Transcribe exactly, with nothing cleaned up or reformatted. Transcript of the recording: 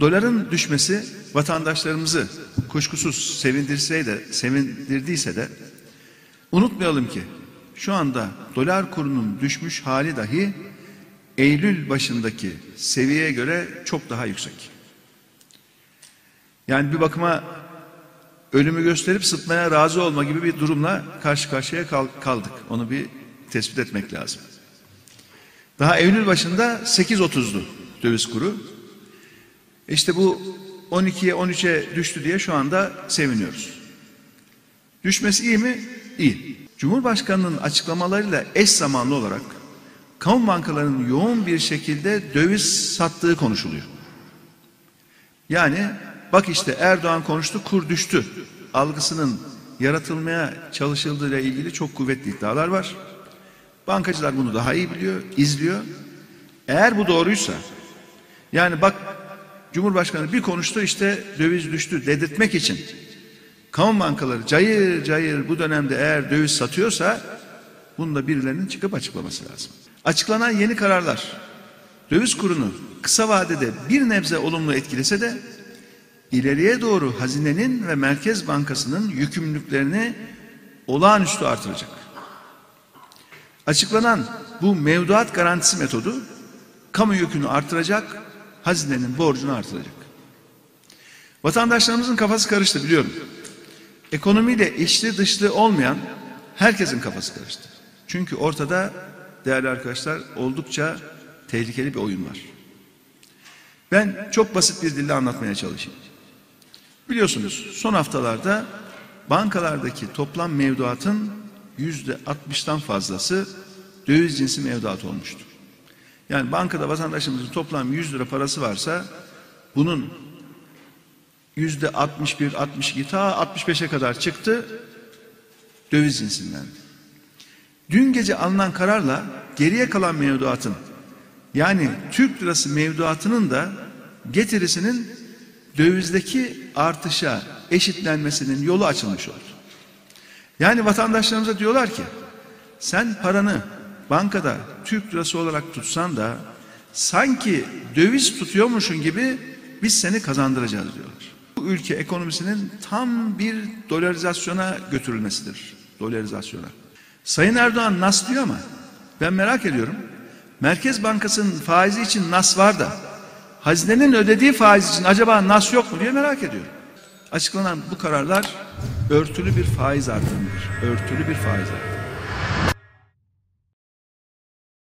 Doların düşmesi vatandaşlarımızı kuşkusuz sevindirse de, sevindirdiyse de unutmayalım ki şu anda dolar kurunun düşmüş hali dahi Eylül başındaki seviyeye göre çok daha yüksek. Yani bir bakıma ölümü gösterip sıtmaya razı olma gibi bir durumla karşı karşıya kaldık. Onu bir tespit etmek lazım. Daha Eylül başında sekiz otuzdu döviz kuru. İşte bu on ikiye on üçe düştü diye şu anda seviniyoruz. Düşmesi iyi mi? İyi. Cumhurbaşkanının açıklamalarıyla eş zamanlı olarak kamu bankalarının yoğun bir şekilde döviz sattığı konuşuluyor. Yani bak işte Erdoğan konuştu, kur düştü algısının yaratılmaya çalışıldığıyla ilgili çok kuvvetli iddialar var. Bankacılar bunu daha iyi biliyor, izliyor. Eğer bu doğruysa, yani bak Cumhurbaşkanı bir konuştu işte döviz düştü dedirtmek için kamu bankaları cayır cayır bu dönemde eğer döviz satıyorsa bunu da birilerinin çıkıp açıklaması lazım. Açıklanan yeni kararlar döviz kurunu kısa vadede bir nebze olumlu etkilese de ileriye doğru hazinenin ve Merkez Bankası'nın yükümlülüklerini olağanüstü artıracak. Açıklanan bu mevduat garantisi metodu kamu yükünü artıracak, hazinenin borcunu artıracak. Vatandaşlarımızın kafası karıştı biliyorum. Ekonomiyle içli dışlı olmayan herkesin kafası karıştı. Çünkü ortada değerli arkadaşlar oldukça tehlikeli bir oyun var. Ben çok basit bir dille anlatmaya çalışayım. Biliyorsunuz son haftalarda bankalardaki toplam mevduatın yüzde altmıştan fazlası döviz cinsi mevduat olmuştu. Yani bankada vatandaşımızın toplam yüz lira parası varsa bunun yüzde altmış bir, altmış iki ta altmış beşe kadar çıktı döviz cinsinden. Dün gece alınan kararla geriye kalan mevduatın yani Türk lirası mevduatının da getirisinin dövizdeki artışa eşitlenmesinin yolu açılmış oldu. Yani vatandaşlarımıza diyorlar ki sen paranı bankada Türk lirası olarak tutsan da sanki döviz tutuyormuşsun gibi biz seni kazandıracağız diyorlar. Bu ülke ekonomisinin tam bir dolarizasyona götürülmesidir. Dolarizasyona. Sayın Erdoğan nas diyor ama ben merak ediyorum. Merkez Bankası'nın faizi için nas var da hazinenin ödediği faiz için acaba nas yok mu diye merak ediyorum. Açıklanan bu kararlar örtülü bir faiz artırımıdır. Örtülü bir faiz artırımı.